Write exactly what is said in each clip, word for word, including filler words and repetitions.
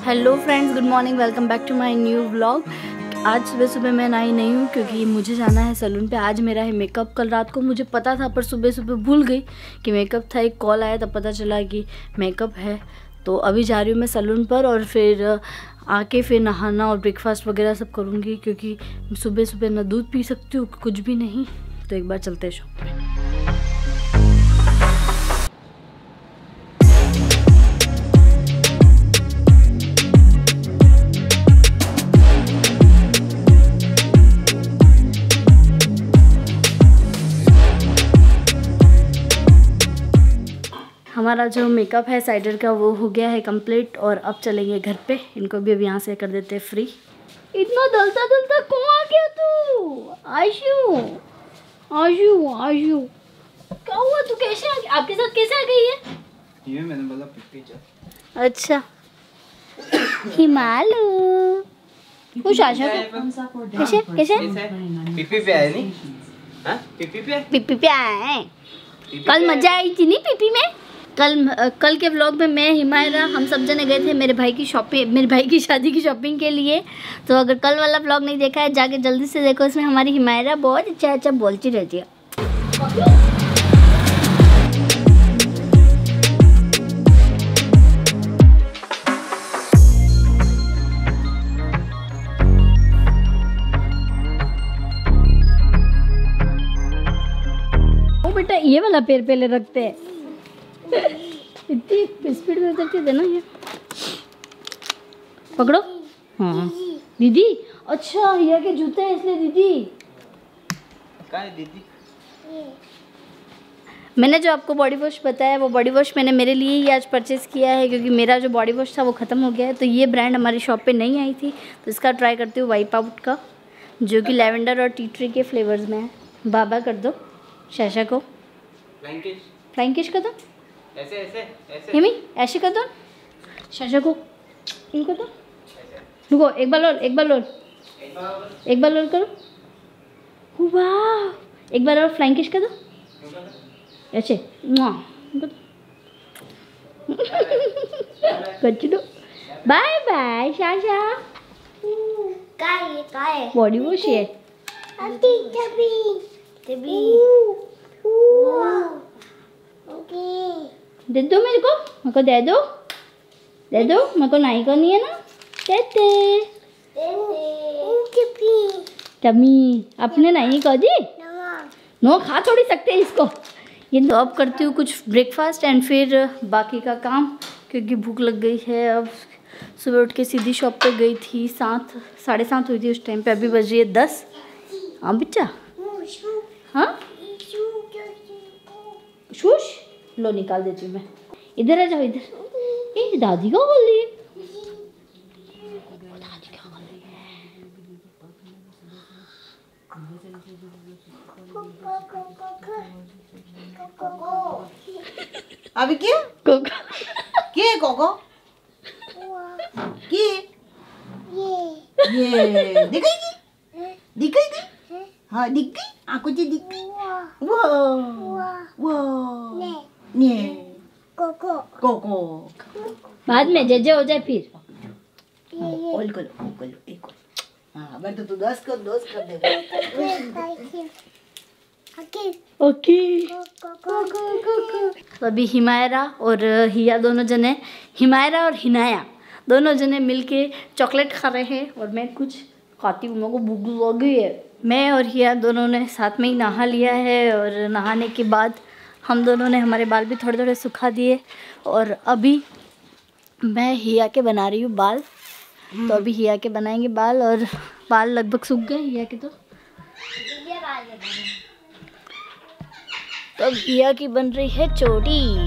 Hello friends, good morning, welcome back to my new vlog. आज सुबह सुबह मैं नहाई नहीं हूँ क्योंकि मुझे जाना है सैलून पे। आज मेरा है मेकअप। कल रात को मुझे पता था पर सुबह सुबह भूल गई कि मेकअप था। एक कॉल आया तब पता चला कि मेकअप है। तो अभी जा रही हूँ मैं सैलून पर और फिर आके फिर नहाना और ब्रेकफास्ट वगैरह सब करूँगी क्योंकि सुबह सुबह ना दूध पी सकती हूँ कुछ भी नहीं। तो एक बार चलते हैं शॉप पे। हमारा जो मेकअप है साइडर का वो हो गया है कंप्लीट और अब चलेंगे घर पे। इनको भी अब यहाँ से कर देते हैं फ्री। इतना दलता दलता कौन आ गया तू? आशु आशु आशु क्या हुआ? तू कैसे आ गई? आपके साथ कैसे आ गई है? ये मैंने बोला पिप्पी जा। अच्छा हिमालू खुश आशा को कैसे कैसे पिप्पी पे आए नहीं? हाँ पिप्पी पे पिप्पी पे आए। कल मजा आई थी नहीं पिप्पी में? कल कल के व्लॉग में मैं हिमायरा हम सब जने गए थे मेरे भाई की शॉपिंग मेरे भाई की शादी की शॉपिंग के लिए। तो अगर कल वाला व्लॉग नहीं देखा है जाके जल्दी से देखो। इसमें हमारी हिमायरा बहुत अच्छा अच्छा बोलती रहती है। ओ बेटा ये वाला पैर पहले रखते हैं। इतनी स्पीड में उतरती है ना ये। पकड़ो। हाँ दीदी। अच्छा ये के जूते हैं इसलिए दीदी। कहाँ है दीदी? मैंने जो आपको बॉडी वॉश बताया वो बॉडी वॉश मैंने मेरे लिए ही आज परचेज़ किया है क्योंकि मेरा जो बॉडी वॉश था वो ख़त्म हो गया है। तो ये ब्रांड हमारी शॉप पे नहीं आई थी तो इसका ट्राई करती हूँ वाइप आउट का, जो कि लैवेंडर और टी ट्री के फ्लेवर्स में है। बाबा कर दो शाशा को। फ्लाइंग किश। फ्लाइंग किश कर दो। ऐसे ऐसे ऐसे हिमी ऐसे कर दो। शाशा को इनको दो। रुको एक बार और एक बार और एक बार और करो। वाह एक बार और फ्लाइंग किश कर दो ऐसे। Bye bye Sasha. काय काय बॉडी वॉश है। अभी तभी तभी ओके दे दो मेरे को मेरे को दे दो दे दो मेरे को नहीं करनी है ना। दे दे तभी टमी अपने नहीं कर दी। नवा नो खा थोड़ी सकते इसको। ये तो अब करती हूँ कुछ ब्रेकफास्ट एंड फिर बाकी का काम क्योंकि भूख लग गई है। अब सुबह उठ के सीधी शॉप पे गई थी। सात साढ़े सात हुई थी उस टाइम पे। अभी बज रही है दस। हाँ बच्चा। हाँ शूश लो निकाल देती हूँ मैं। इधर आ जाओ इधर। ये दादी क्या बोल रही है? दादी क्या बोल रही है? अभी क्या कोको क्या कोको क्या ये ये दिखेगी दिखेगी हाँ दिख गई आंखों से दिख गई। वाह वाह वाह ने ने कोको कोको बाद में जजे हो जाए फिर। हाँ, ऑल करो ऑल करो एक और हाँ मैं तो तू दस कर दस कर देगा। Okay okay. कोको तो अभी हिमायरा और हिया दोनों जने हिमायरा और हिनाया दोनों जने मिलके चॉकलेट खा रहे हैं और मैं कुछ खाती हूँ। मेरे को भूख लगी है। मैं और हिया दोनों ने साथ में ही नहा लिया है और नहाने के बाद हम दोनों ने हमारे बाल भी थोड़े थोड़े सुखा दिए और अभी मैं हिया के बना रही हूँ बाल। तो अभी हिया के बनाएंगे बाल और बाल लगभग सूख गए हिया के। तो तो अब हिया की बन रही है चोटी।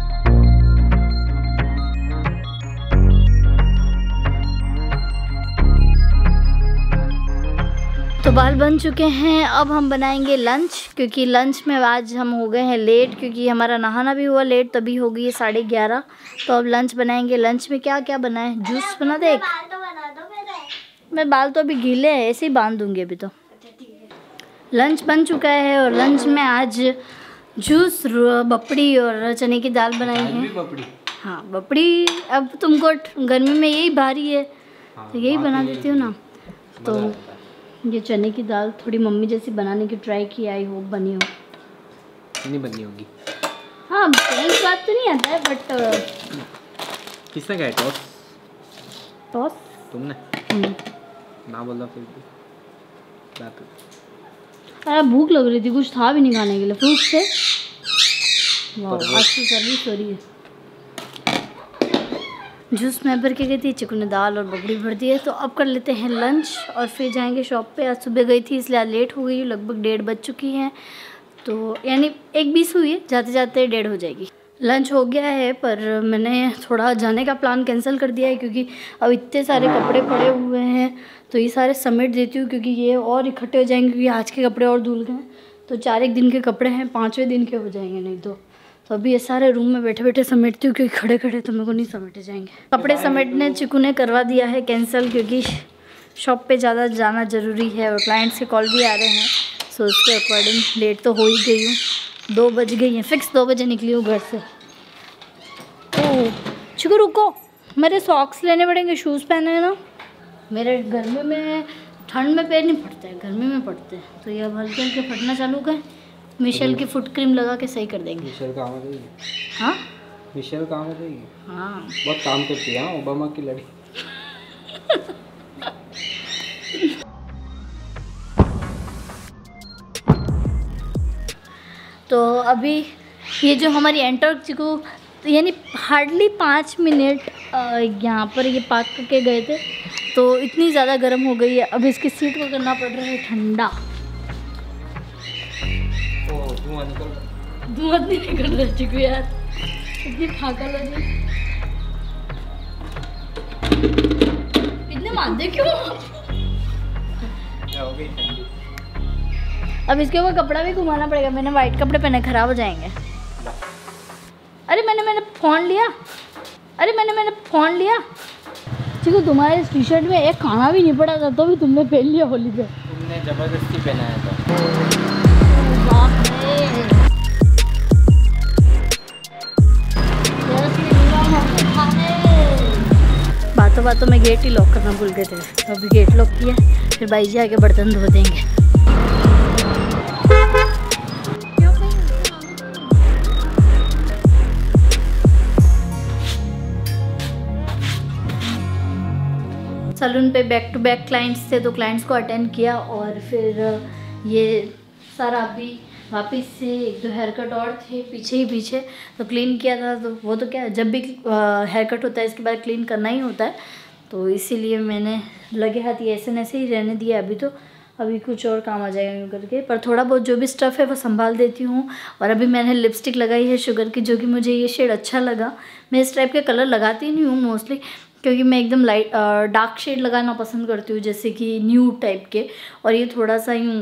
तो बाल बन चुके हैं। अब हम बनाएंगे लंच क्योंकि लंच में आज हम हो गए हैं लेट क्योंकि हमारा नहाना भी हुआ लेट। तभी हो गई है साढ़े ग्यारह। तो अब लंच बनाएंगे। लंच में क्या क्या बनाए? जूस बना दे एक। बाल तो बना दो मेरे। मैं बाल तो अभी गीले हैं ऐसे ही बांध दूंगी अभी। तो लंच बन चुका है और लंच में आज जूस, बपड़ी और चने की दाल बनाई है। बपड़ी हाँ बपड़ी, अब तुमको गर्मी में यही भारी है हाँ, तो यही बना देती हूँ ना। तो मज़ा आता है। ये चने की दाल थोड़ी मम्मी जैसी बनाने की ट्राई की, आई होप बनी हो। नहीं बननी होगी। हाँ कहीं स्वाद तो नहीं आता है बट। किसने कहा टॉस? टॉस तुमने हम्म। ना बोला फिर भी बात। अरे भूख लग रही थी, कुछ था भी नहीं खाने के लिए, फ्रूट से। वाह आज की सर्विस हो रही है। जूस मैं भर के गई थी, चिकू ने दाल और बकरी भर दी है। तो अब कर लेते हैं लंच और फिर जाएंगे शॉप पे। आज सुबह गई थी इसलिए आज लेट हो गई, लगभग डेढ़ बज चुकी है। तो यानी एक बीस हुई है, जाते जाते डेढ़ हो जाएगी। लंच हो गया है पर मैंने थोड़ा जाने का प्लान कैंसिल कर दिया है क्योंकि अब इतने सारे कपड़े पड़े हुए हैं तो ये सारे समेट देती हूँ क्योंकि ये और इकट्ठे हो जाएंगे क्योंकि आज के कपड़े और धुल गए। तो चार एक दिन के कपड़े हैं, पाँचवें दिन के हो जाएंगे नहीं तो। तो अभी ये सारे रूम में बैठे बैठे समेटती हूँ क्योंकि खड़े खड़े तो मेरे को नहीं समेटे जाएंगे। कपड़े समेटने चिकू ने करवा दिया है कैंसिल क्योंकि शॉप पे ज़्यादा जाना ज़रूरी है और क्लाइंट्स के कॉल भी आ रहे हैं। सो उसके अकॉर्डिंग लेट तो हो ही गई हूँ, दो बज गई हैं, फिक्स दो बजे निकली हूँ घर से। ओह चिकू रुको, मेरे सॉक्स लेने पड़ेंगे, शूज़ पहने हैं ना। मेरे गर्मी में, ठंड में पैर नहीं फटते हैं, गर्मी में पड़ते हैं। तो ये अब हल्के हल्के फटना चालू कर, मिशेल की फुट क्रीम लगा के सही कर देंगे। मिशेल काम आ जाएगी। हाँ मिशेल काम आ जाएगी। हाँ बहुत काम करती है। हाँ ओबामा की लड़ी। तो अभी ये जो हमारी एंटर चिकू तो यानी हार्डली पाँच मिनट यहाँ पर ये पार्क करके गए थे तो इतनी ज़्यादा गर्म हो गई है। अब इसकी सीट को करना पड़ रहा है ठंडा। ओह धुआं निकल। धुआं नहीं निकल रहा चिकू यार, इतनी फाका लगी। इतने मानते क्यों? क्या हो गई ठंडी? अब इसके ऊपर कपड़ा भी घुमाना पड़ेगा, मैंने वाइट कपड़े पहने, खराब हो जाएंगे। अरे मैंने मैंने फोन लिया, अरे मैंने मैंने फोन लिया। चिकू तुम्हारे इस टी शर्ट में एक खाना भी नहीं पड़ा था तो भी तुमने पहन लिया होली पे। तुमने जबरदस्ती पहनाया था। बातों बातों में गेट ही लॉक करना भूल गए थे, तो अभी गेट लॉक किया, फिर भाई जी आके बर्तन धो देंगे। सैलून पे बैक टू बैक क्लाइंट्स थे तो क्लाइंट्स को अटेंड किया और फिर ये सारा अभी वापस से एक दो हेयर कट और थे पीछे ही पीछे तो क्लीन किया था। तो वो तो क्या जब भी हेयर कट होता है इसके बाद क्लीन करना ही होता है, तो इसीलिए मैंने लगे हाथ ये ऐसे ऐसे ही रहने दिया। अभी तो अभी कुछ और काम आ जाएगा यूँ करके, पर थोड़ा बहुत जो भी स्टफ़ है वो संभाल देती हूँ। और अभी मैंने लिपस्टिक लगाई है शुगर की, जो कि मुझे ये शेड अच्छा लगा। मैं इस टाइप के कलर लगाती नहीं हूँ मोस्टली क्योंकि मैं एकदम लाइट डार्क शेड लगाना पसंद करती हूँ, जैसे कि न्यूड टाइप के। और ये थोड़ा सा यूँ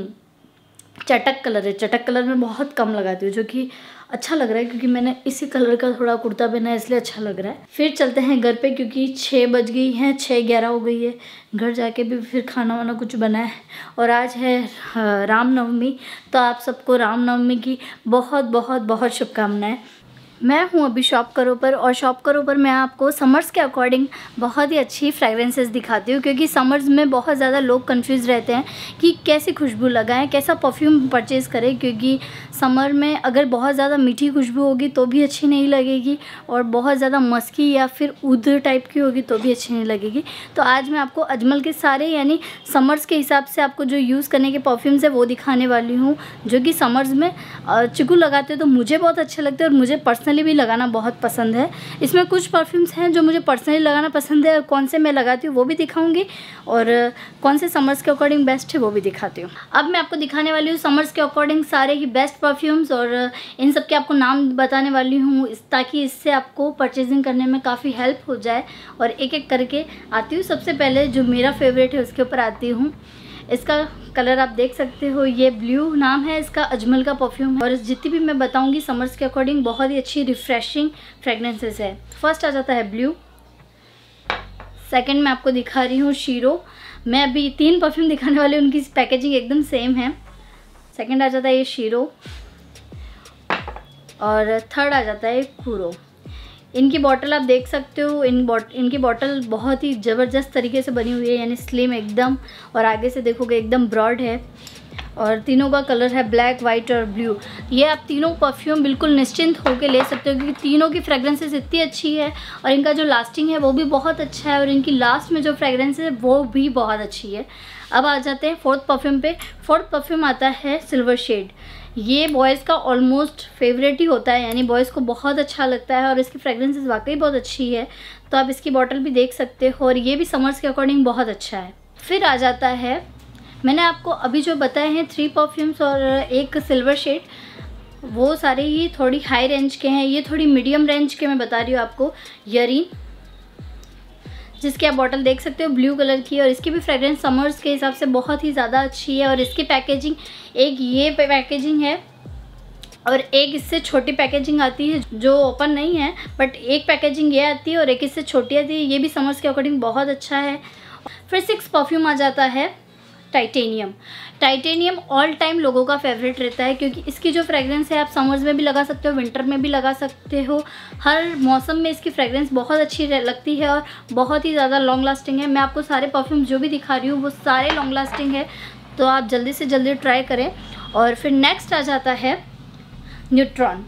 चटक कलर है, चटक कलर में बहुत कम लगाती हूँ जो कि अच्छा लग रहा है क्योंकि मैंने इसी कलर का थोड़ा कुर्ता पहना है इसलिए अच्छा लग रहा है। फिर चलते हैं घर पे क्योंकि छः बज गई हैं, छः ग्यारह हो गई है। घर जाके भी फिर खाना वाना कुछ बना है और आज है रामनवमी, तो आप सबको रामनवमी की बहुत बहुत बहुत शुभकामनाएं। मैं हूँ अभी शॉप करो पर, और शॉप करो पर मैं आपको समर्स के अकॉर्डिंग बहुत ही अच्छी फ्रेगरेंसेस दिखाती हूँ क्योंकि समर्स में बहुत ज़्यादा लोग कंफ्यूज रहते हैं कि कैसी खुशबू लगाएं, कैसा परफ्यूम परचेज़ करें। क्योंकि समर में अगर बहुत ज़्यादा मीठी खुशबू होगी तो भी अच्छी नहीं लगेगी और बहुत ज़्यादा मस्की या फिर ऊद टाइप की होगी तो भी अच्छी नहीं लगेगी। तो आज मैं आपको अजमल के सारे यानी समर्स के हिसाब से आपको जो यूज़ करने के परफ्यूम्स है वो दिखाने वाली हूँ, जो कि समर्स में चिकू लगाते तो मुझे बहुत अच्छे लगते हैं और मुझे पर्सनली भी लगाना बहुत पसंद है। इसमें कुछ परफ्यूम्स हैं जो मुझे पर्सनली लगाना पसंद है और कौन से मैं लगाती हूँ वो भी दिखाऊंगी और कौन से समर्स के अकॉर्डिंग बेस्ट है वो भी दिखाती हूँ। अब मैं आपको दिखाने वाली हूँ समर्स के अकॉर्डिंग सारे ही बेस्ट परफ्यूम्स और इन सब के आपको नाम बताने वाली हूँ ताकि इससे आपको परचेजिंग करने में काफ़ी हेल्प हो जाए। और एक एक करके आती हूँ। सबसे पहले जो मेरा फेवरेट है उसके ऊपर आती हूँ। इसका कलर आप देख सकते हो, ये ब्लू नाम है इसका, अजमल का परफ्यूम। और जितनी भी मैं बताऊंगी समर्स के अकॉर्डिंग बहुत ही अच्छी रिफ्रेशिंग फ्रेगनेंसेस है। फर्स्ट आ जाता है ब्लू, सेकंड मैं आपको दिखा रही हूँ शीरो। मैं अभी तीन परफ्यूम दिखाने वाली हूँ, उनकी पैकेजिंग एकदम सेम है। सेकंड आ जाता है ये शीरो और थर्ड आ जाता है खुरो। इनकी बॉटल आप देख सकते हो, इन बॉट इनकी बॉटल बहुत ही ज़बरदस्त तरीके से बनी हुई है, यानी स्लिम एकदम, और आगे से देखोगे एकदम ब्रॉड है। और तीनों का कलर है ब्लैक, वाइट और ब्लू। ये आप तीनों परफ्यूम बिल्कुल निश्चिंत होकर ले सकते हो, क्योंकि तीनों की फ्रेगरेंसेस इतनी अच्छी है और इनका जो लास्टिंग है वो भी बहुत अच्छा है, और इनकी लास्ट में जो फ्रेगरेंस है वो भी बहुत अच्छी है। अब आ जाते हैं फोर्थ परफ्यूम पे। फोर्थ परफ्यूम आता है सिल्वर शेड। ये बॉयज़ का ऑलमोस्ट फेवरेट ही होता है, यानी बॉयज़ को बहुत अच्छा लगता है और इसकी फ्रेगरेंसेस वाकई बहुत अच्छी है। तो आप इसकी बॉटल भी देख सकते हो, और ये भी समर्स के अकॉर्डिंग बहुत अच्छा है। फिर आ जाता है, मैंने आपको अभी जो बताए हैं थ्री परफ्यूम्स और एक सिल्वर शेड, वो सारे ही थोड़ी हाई रेंज के हैं। ये थोड़ी मीडियम रेंज के मैं बता रही हूँ आपको। यरीन, जिसकी आप बॉटल देख सकते हो ब्लू कलर की, और इसकी भी फ्रेग्रेंस समर्स के हिसाब से बहुत ही ज़्यादा अच्छी है। और इसकी पैकेजिंग, एक ये पैकेजिंग है और एक इससे छोटी पैकेजिंग आती है जो ओपन नहीं है, बट एक पैकेजिंग ये आती है और एक इससे छोटी आती है। ये भी समर्स के अकॉर्डिंग बहुत अच्छा है। फिर सिक्स परफ्यूम आ जाता है टाइटेनियम। टाइटेनियम ऑल टाइम लोगों का फेवरेट रहता है, क्योंकि इसकी जो फ्रेग्रेंस है आप समर्स में भी लगा सकते हो, विंटर में भी लगा सकते हो, हर मौसम में इसकी फ्रेग्रेंस बहुत अच्छी लगती है और बहुत ही ज़्यादा लॉन्ग लास्टिंग है। मैं आपको सारे परफ्यूम जो भी दिखा रही हूँ वो सारे लॉन्ग लास्टिंग है, तो आप जल्दी से जल्दी ट्राई करें। और फिर नेक्स्ट आ जाता है न्यूट्रॉन।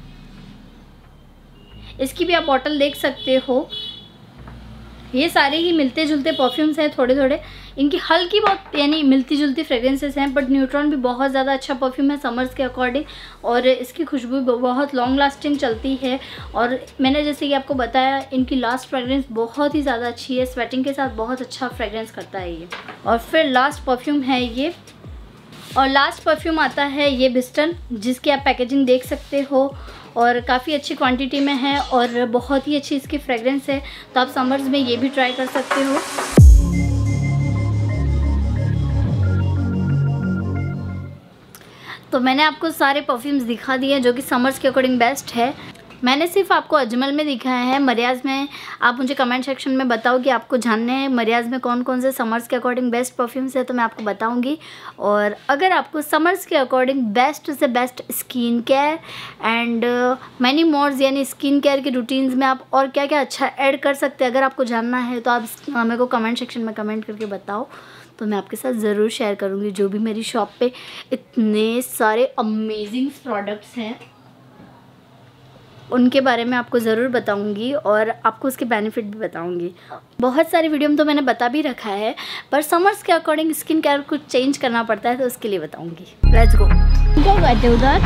इसकी भी आप बॉटल देख सकते हो। ये सारे ही मिलते जुलते परफ्यूम्स हैं, थोड़े थोड़े इनकी हल्की बहुत यानी मिलती जुलती फ्रेग्रेंसेस हैं, बट न्यूट्रॉन भी बहुत ज़्यादा अच्छा परफ्यूम है समर्स के अकॉर्डिंग, और इसकी खुशबू बहुत लॉन्ग लास्टिंग चलती है। और मैंने जैसे कि आपको बताया, इनकी लास्ट फ्रेग्रेंस बहुत ही ज़्यादा अच्छी है, स्वेटिंग के साथ बहुत अच्छा फ्रेग्रेंस करता है ये। और फिर लास्ट परफ्यूम है ये, और लास्ट परफ्यूम आता है ये बिस्टन, जिसकी आप पैकेजिंग देख सकते हो और काफ़ी अच्छी क्वांटिटी में है और बहुत ही अच्छी इसकी फ्रेग्रेंस है। तो आप समर्स में ये भी ट्राई कर सकते हो। तो मैंने आपको सारे परफ्यूम्स दिखा दिए जो कि समर्स के अकॉर्डिंग बेस्ट है। मैंने सिर्फ आपको अजमल में दिखाया है, मरियाज़ में आप मुझे कमेंट सेक्शन में बताओ कि आपको जानने हैं मरियाज़ में कौन कौन से समर्स के अकॉर्डिंग बेस्ट परफ्यूम्स है, तो मैं आपको बताऊंगी। और अगर आपको समर्स के अकॉर्डिंग बेस्ट से best skin care and many mores यानी स्किन केयर की रूटीन्स में आप और क्या क्या अच्छा ऐड कर सकते हैं, अगर आपको जानना है तो आप मेरे को कमेंट सेक्शन में कमेंट करके बताओ, तो मैं आपके साथ ज़रूर शेयर करूँगी। जो भी मेरी शॉप पे इतने सारे अमेजिंग प्रोडक्ट्स हैं उनके बारे में आपको ज़रूर बताऊंगी और आपको उसके बेनिफिट भी बताऊंगी। बहुत सारी वीडियो में तो मैंने बता भी रखा है, पर समर्स के अकॉर्डिंग स्किन केयर कुछ चेंज करना पड़ता है, तो उसके लिए बताऊंगी। Let's go. क्या कहते हैं उधर?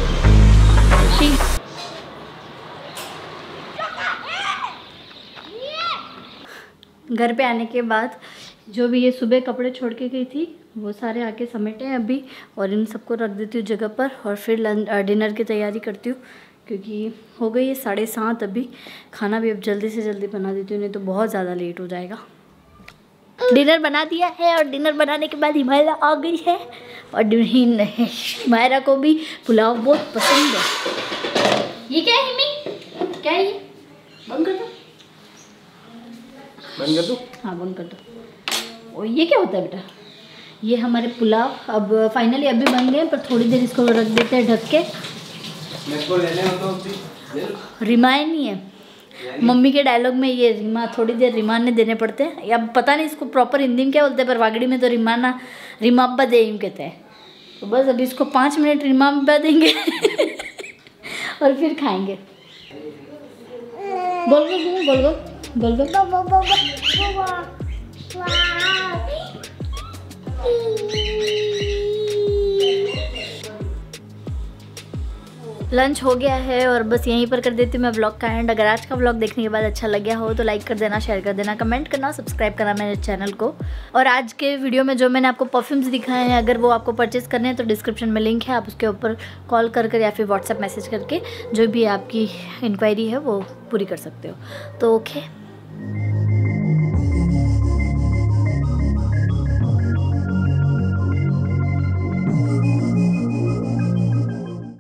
घर पे आने के बाद जो भी ये सुबह कपड़े छोड़ के गई थी वो सारे आके समेटे हैं अभी, और इन सबको रख देती हूँ जगह पर, और फिर लंच डिनर की तैयारी करती हूँ, क्योंकि हो गई है साढ़े सात अभी। खाना भी अब जल्दी से जल्दी बना देती हूँ, नहीं तो बहुत ज़्यादा लेट हो जाएगा। डिनर बना दिया है, और डिनर बनाने के बाद हिमायरा आ गई है, और हिमायरा को भी पुलाव बहुत पसंद है। ये क्या है हिमी? क्या है ये? बंद कर दो, बंद कर दो। हाँ बंद कर दो। और ये क्या होता है बेटा? ये हमारे पुलाव अब फाइनली अभी बन गए, पर थोड़ी देर इसको रख देते हैं ढक के। इसको लेने हो तो रिमाय नहीं है, मम्मी के डायलॉग में ये रिमा थोड़ी देर रिमान ने देने पड़ते हैं, या पता नहीं इसको प्रॉपर हिंदी में क्या बोलते हैं, पर वागड़ी में तो रिमाना रिमाब्बा दे यूँ कहते हैं। तो बस अभी इसको पाँच मिनट रिमाब्बा देंगे और फिर खाएंगे। गोल गोल गोल गोल गोल गोल। लंच हो गया है और बस यहीं पर कर देती हूँ मैं व्लॉग का एंड। अगर आज का व्लॉग देखने के बाद अच्छा लग गया हो तो लाइक कर देना, शेयर कर देना, कमेंट करना, सब्सक्राइब करना मेरे चैनल को। और आज के वीडियो में जो मैंने आपको परफ्यूम्स दिखाए हैं, अगर वो आपको परचेज़ करने हैं तो डिस्क्रिप्शन में लिंक है, आप उसके ऊपर कॉल कर कर या फिर व्हाट्सएप मैसेज करके जो भी आपकी इंक्वायरी है वो पूरी कर सकते हो। तो ओके।